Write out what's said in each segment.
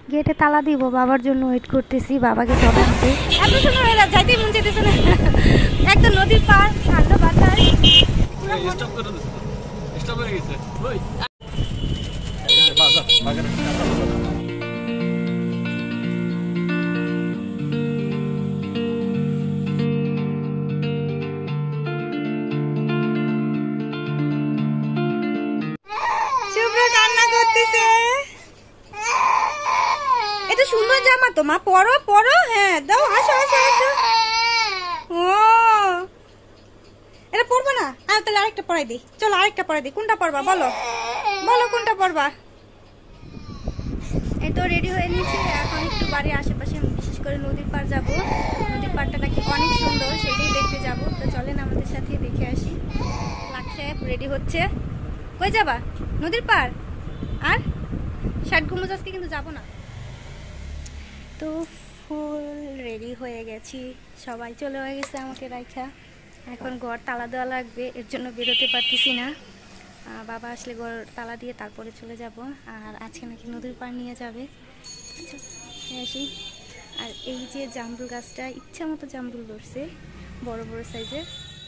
গেটে তালা দিব, বাবার জন্য ওয়েট করতেছি, বাবাকে সব আনতে। এত সুন্দর হয়ে যাইতেই মন চাইতেছে না, একদম নদীর পার, ঠান্ডা বাতাস। স্টপ করে দিছে, স্টপ হয়ে গেছে। ওই বাজার বাগানে সুন্দর জামা তো মা, পরো পরো। হ্যাঁ দাও, আসো আসো আসো। ও এটা পরবো না, আর তাহলে আরেকটা পরাই দিই। চলো আরেকটা পরাই দিই। কোনটা পরবা বলো, বলো কোনটা পরবা। এই তো রেডি হয়ে নিয়েছি, এখন একটু বাড়ির আশেপাশে বিশেষ করে নদীর পাড় যাবো। নদীর পাড়টা নাকি অনেক সুন্দর, সেটাই দেখতে যাবো। তো চলেন আমাদের সাথে দেখে আসি। লাখ সাহেব রেডি হচ্ছে। কই যাবা? নদীর পাড়। আর ষাট গম্বুজ আজকে কিন্তু যাবো না। তো ফুল রেডি হয়ে গেছি, সবাই চলে হয়ে গেছে আমাকে রাইখা। এখন ঘর তালা দেওয়া লাগবে, এর জন্য বেরোতে পারতেছি না। বাবা আসলে ঘর তালা দিয়ে তারপরে চলে যাব। আর আজকে নাকি নদীর পাড় নিয়ে যাবে, আসি। আর এই যে জামরুল গাছটা, ইচ্ছা মতো জামরুল ধরছে, বড় বড় সাইজের।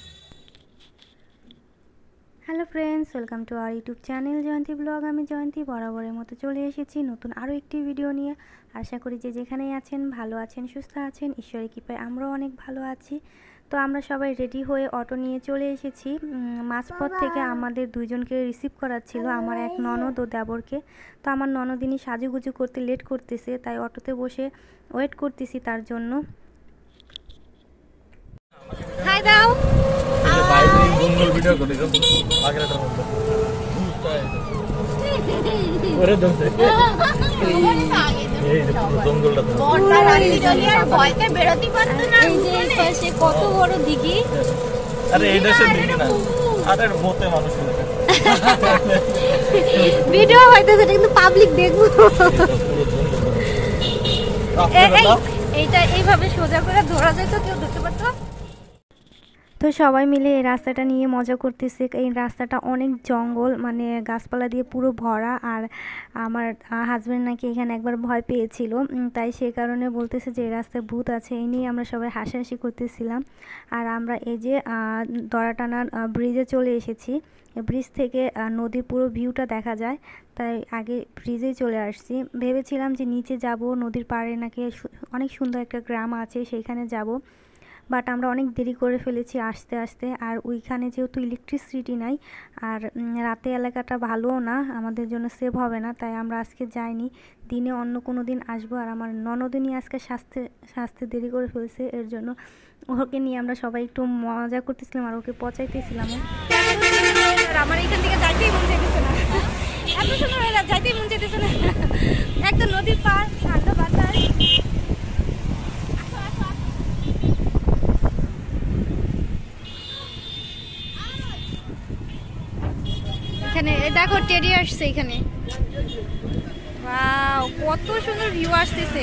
Hello friends, welcome to our YouTube channel Jayanti blog. আমি জয়ন্তী বরাবরের মতো চলে এসেছি নতুন আরও একটি ভিডিও নিয়ে। আশা করি যে যেখানেই আছেন ভালো আছেন, সুস্থ আছেন, ঈশ্বরের কৃপায় আমরাও অনেক ভালো আছি। তো আমরা সবাই রেডি হয়ে অটো নিয়ে চলে এসেছি। মাঝপথ থেকে আমাদের দুইজনকে রিসিভ করার ছিল, আমার এক ননদ ও দেবরকে। তো আমার ননদিনী সাজুগুজু করতে লেট করতেছে, তাই অটোতে বসে ওয়েট করতেছি তার জন্য। হাই দাও। কত বড় দিঘি, ভিডিও হইতেছে কিন্তু পাবলিক দেখবো। এইটা এইভাবে সোজা করে ধরা যেত, কেউ ধরতে পারতো। তো সবাই মিলে এই রাস্তাটা নিয়ে মজা করতেছে। এই রাস্তাটা অনেক জঙ্গল, মানে গাছপালা দিয়ে পুরো ভরা। আর আমার হাজব্যান্ড নাকি এখানে একবার ভয় পেয়েছিল, তাই সে কারণে বলতেছে যে এই রাস্তায় ভূত আছে। এই নিয়ে আমরা সবাই হাসাহাসি করতেছিলাম। আর আমরা এই যে দড়াটানা ব্রিজে চলে এসেছি। ব্রিজ থেকে নদীর পুরো ভিউটা দেখা যায়, তাই আগে ব্রিজেই চলে আসছি। ভেবেছিলাম যে নিচে যাব, নদীর পাড়ে নাকি অনেক সুন্দর একটা গ্রাম আছে, সেইখানে যাব। বাট আমরা অনেক দেরি করে ফেলেছি আসতে আসতে। আর ওইখানে যেহেতু ইলেকট্রিসিটি নাই, আর রাতে এলাকাটা ভালোও না, আমাদের জন্য সেভ হবে না, তাই আমরা আজকে যাইনি। দিনে অন্য কোনো দিন আসবো। আর আমার ননদিনী আজকে সাজতে দেরি করে ফেলছে, এর জন্য ওকে নিয়ে আমরা সবাই একটু মজা করতেছিলাম আর ওকে পচাইতেছিলাম। আমার এখান থেকে যাইতেই মন চাইতেছে না, এত সুন্দর হয়ে যাইতেই মন চাইতেছে না, একদম নদীর পার, ঠান্ডা বাতাস। এখানে দেখো টেডি আসছে এখানে, ওয়াও কত সুন্দর ভিউ আসতেছে।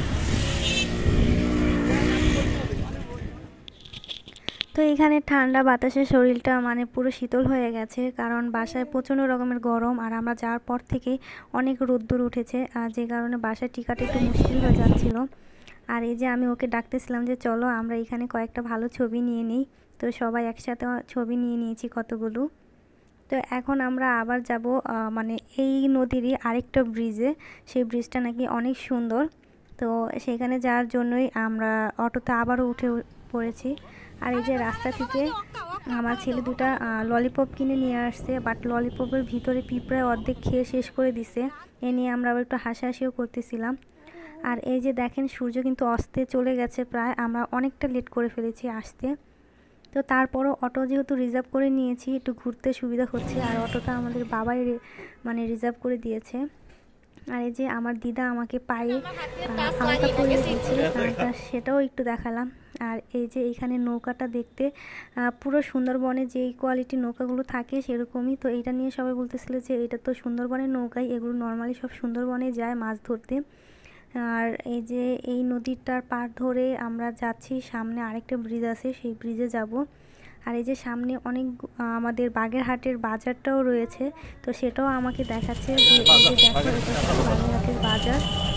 তো এখানে ঠান্ডা বাতাসে শরীরটা মানে পুরো শীতল হয়ে গেছে, কারণ বাসায় প্রচণ্ড রকমের গরম। আর আমরা যাওয়ার পর থেকে অনেক রোদ্দুর উঠেছে, আর যে কারণে বাসায় টিকাটা একটু মুশকিল হয়ে যাচ্ছিল। আর এই যে আমি ওকে ডাকতেছিলাম যে চলো আমরা এখানে কয়েকটা ভালো ছবি নিয়ে নিই। তো সবাই একসাথে ছবি নিয়ে নিয়েছি কতগুলো। তো এখন আমরা আবার যাব মানে এই নদীরই আরেকটা ব্রিজে, সেই ব্রিজটা নাকি অনেক সুন্দর। তো সেখানে যাওয়ার জন্যই আমরা অটোতে আবারও উঠে পড়েছি। আর এই যে রাস্তা থেকে আমার ছেলে দুটা ললিপপ কিনে নিয়ে আসছে, বাট ললিপপের ভিতরে পিঁপড়ায় অর্ধেক খেয়ে শেষ করে দিছে। এ নিয়ে আমরা আবার একটু হাসাহাসিও করতেছিলাম। আর এই যে দেখেন সূর্য কিন্তু অস্তে চলে গেছে প্রায়, আমরা অনেকটা লেট করে ফেলেছি আসতে। তো তারপরও অটো যেহেতু রিজার্ভ করে নিয়েছি, একটু ঘুরতে সুবিধা হচ্ছে। আর অটোটা আমাদের বাবাই মানে রিজার্ভ করে দিয়েছে। আর এই যে আমার দিদা আমাকে পায়ে হালকা করে দিয়েছে, সেটাও একটু দেখালাম। আর এই যে এখানে নৌকাটা দেখতে পুরো সুন্দরবনে যেই কোয়ালিটির নৌকাগুলো থাকে সেরকমই। তো এটা নিয়ে সবাই বলতেছিল যে এটা তো সুন্দরবনের নৌকাই, এগুলো নর্মালি সব সুন্দরবনে যায় মাছ ধরতে। আর এই যে এই নদীটার পার ধরে আমরা যাচ্ছি, সামনে আরেকটা ব্রিজ আছে, সেই ব্রিজে যাব। আর এই যে সামনে অনেক আমাদের বাগেরহাটের বাজারটাও রয়েছে, তো সেটাও আমাকে দেখাচ্ছে যে এই যে দেখো এটা বাগেরহাটের বাজার।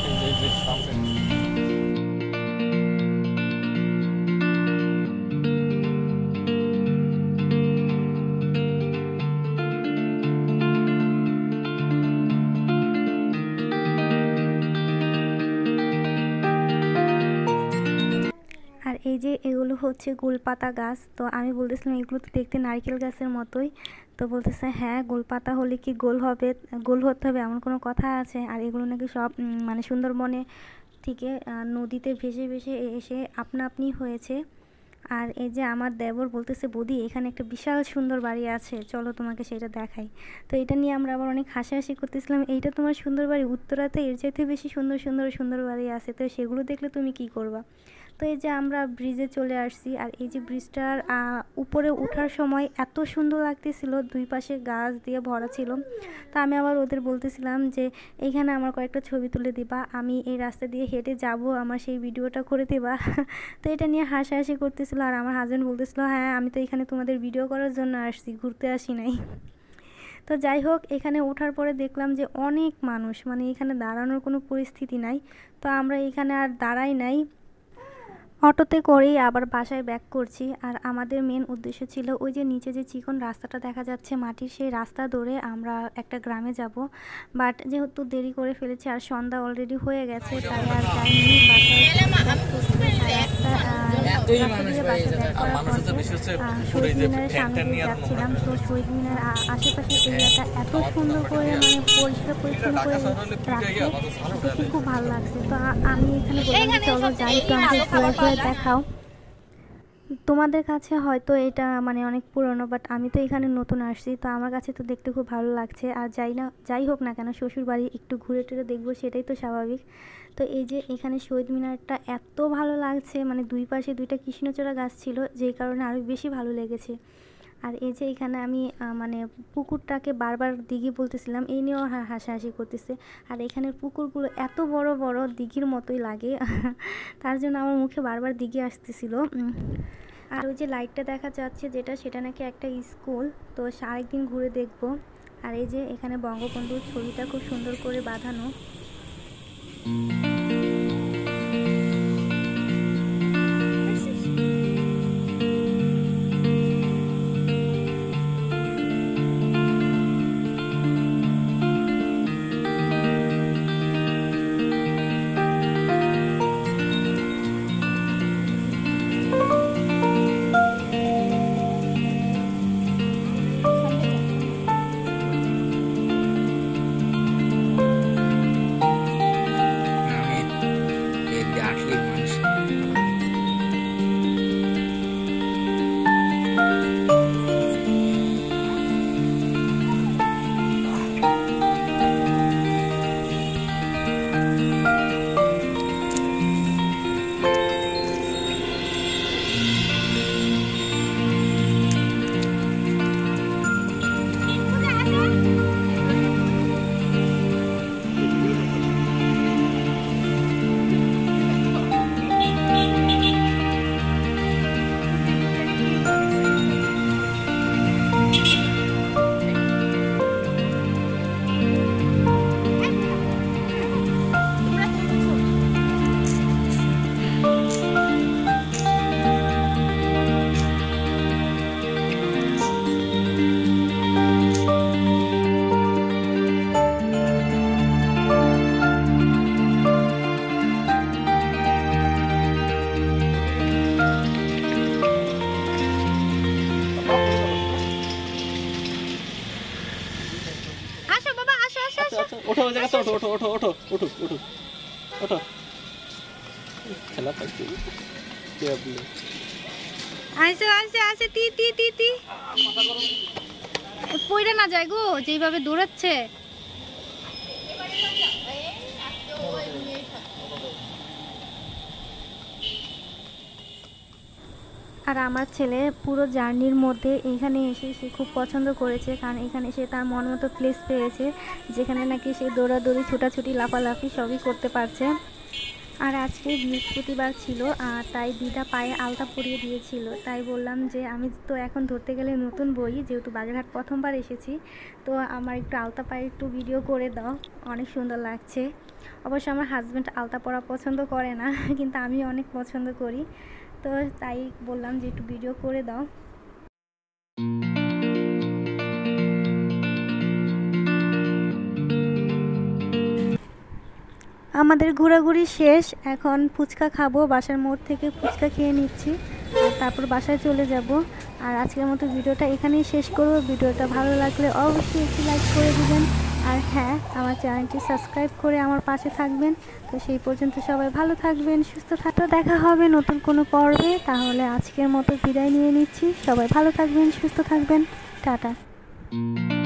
আর এই যে এগুলো হচ্ছে গোলপাতা গাছ। তো আমি বলতেছিলাম এগুলো তো দেখতে নারকেল গাছের মতোই। তো বলতেছে হ্যাঁ, গোলপাতা হলে কি গোল হবে, গোল হতে হবে এমন কোনো কথা আছে? আর এগুলো নাকি সব মানে সুন্দরবনে থেকে নদীতে ভেসে ভেসে এসে আপনা আপনি হয়েছে। আর এই যে আমার দেবর বলতেছে বৌদি এখানে একটা বিশাল সুন্দর বাড়ি আছে, চলো তোমাকে সেটা দেখাই। তো এটা নিয়ে আমরা আবার অনেক হাসাহাসি করতেছিলাম, এইটা তোমার সুন্দর বাড়ি, উত্তরাতে এর চাইতে বেশি সুন্দর সুন্দর সুন্দর বাড়ি আছে, তো সেগুলো দেখলে তুমি কি করবা? তো এই যে আমরা ব্রিজে চলে আসছি। আর এই যে ব্রিজটার উপরে ওঠার সময় এত সুন্দর লাগতেছিল, দুই পাশে গাছ দিয়ে ভরা ছিল। তো আমি আবার ওদের বলতেছিলাম যে এইখানে আমার কয়েকটা ছবি তুলে দিবা, আমি এই রাস্তা দিয়ে হেঁটে যাব, আমার সেই ভিডিওটা করে দিবা। তো এটা নিয়ে হাসাহাসি করতেছিল। আর আমার হাজব্যান্ড বলতেছিল হ্যাঁ আমি তো এখানে তোমাদের ভিডিও করার জন্য আসছি, ঘুরতে আসি নাই। তো যাই হোক, এখানে ওঠার পরে দেখলাম যে অনেক মানুষ, মানে এখানে দাঁড়ানোর কোনো পরিস্থিতি নাই। তো আমরা এখানে আর দাঁড়াই নাই, অটোতে করেই আবার বাসায় ব্যাক করছি। আর আমাদের মেন উদ্দেশ্য ছিল ওই যে নিচে যে চিকন রাস্তাটা দেখা যাচ্ছে মাটির, সেই রাস্তা ধরে আমরা একটা গ্রামে যাব। বাট যেহেতু দেরি করে ফেলেছি আর সন্ধ্যা অলরেডি হয়ে গেছে, তাই আর যাইনি। বাসায় শহীদ মিনারের সামনে দিয়ে যাচ্ছিলাম। তো শহীদ মিনার আশেপাশে এরিয়াটা এত সুন্দর করে মানে পরিষ্কার পরিচ্ছন্ন করে রাখছে, দেখে খুব ভালো লাগছে। তো আমি এখানে বললাম চলো যাই, তো আমাকে ঘুরে ঘুরে দেখাও। তোমাদের কাছে হয়তো এটা মানে অনেক পুরনো, বাট আমি তো এখানে নতুন আসছি, তো আমার কাছে তো দেখতে খুব ভালো লাগছে। আর যাই হোক না কেন, শ্বশুর বাড়ি একটু ঘুরে টুরে দেখবো, সেটাই তো স্বাভাবিক। তো এই যে এখানে শহীদ মিনারটা এত ভালো লাগছে, মানে দুই পাশে দুইটা কৃষ্ণচূড়া গাছ ছিল, যেই কারণে আরও বেশি ভালো লেগেছে। আর এই যে এখানে আমি মানে পুকুরটাকে বারবার দিঘি বলতেছিলাম, এই নিয়েও হাসাহাসি করতেছে। আর এখানের পুকুরগুলো এত বড় বড়, দিঘির মতোই লাগে। তার জন্য আমার মুখে বারবার দিঘি আসতেছিল। আর ওই যে লাইটটা দেখা যাচ্ছে যেটা, সেটা নাকি একটা স্কুল। তো আরেকদিন ঘুরে দেখব। আর এই যে এখানে বঙ্গবন্ধুর ছবিটা খুব সুন্দর করে বাঁধানো। ওঠো ওই জায়গাতে ওঠো ওঠো ওঠো ওঠো ওঠো ওঠো ওঠো খেলা পাইছি আইসে আইসে আইসে তি তি তি তি পয়রা না যায় গো, যেভাবে দৌড়াচ্ছে। আর আমার ছেলে পুরো জার্নির মধ্যে এখানে এসে সে খুব পছন্দ করেছে, কারণ এখানে সে তার মন মতো প্লেস পেয়েছে, যেখানে নাকি সে দৌড়াদৌড়ি ছোটাছুটি লাফালাফি সবই করতে পারছে। আর আজকে বৃহস্পতিবার ছিল, তাই দিদা পায়ে আলতা পরিয়ে দিয়েছিল। তাই বললাম যে আমি তো এখন ধরতে গেলে নতুন বই, যেহেতু বাগেরহাট প্রথমবার এসেছি, তো আমার একটু আলতা পায়ে একটু ভিডিও করে দাও, অনেক সুন্দর লাগছে। অবশ্য আমার হাজব্যান্ড আলতা পরা পছন্দ করে না, কিন্তু আমি অনেক পছন্দ করি, তো তাই বললাম যে একটু ভিডিও করে দাও। আমাদের ঘোরাঘুরি শেষ, এখন ফুচকা খাবো, বাসার মোড় থেকে ফুচকা খেয়ে নিচ্ছি, আর তারপর বাসায় চলে যাব। আর আজকের মতো ভিডিওটা এখানেই শেষ করব। ভিডিওটা ভালো লাগলে অবশ্যই একটি লাইক করে দিবেন, আর হ্যাঁ, আমার চ্যানেলটি সাবস্ক্রাইব করে আমার পাশে থাকবেন। তো সেই পর্যন্ত সবাই ভালো থাকবেন, সুস্থ থাকতে দেখা হবে নতুন কোনো পর্বে। তাহলে আজকের মতো বিদায় নিয়ে নিচ্ছি। সবাই ভালো থাকবেন, সুস্থ থাকবেন, টাটা।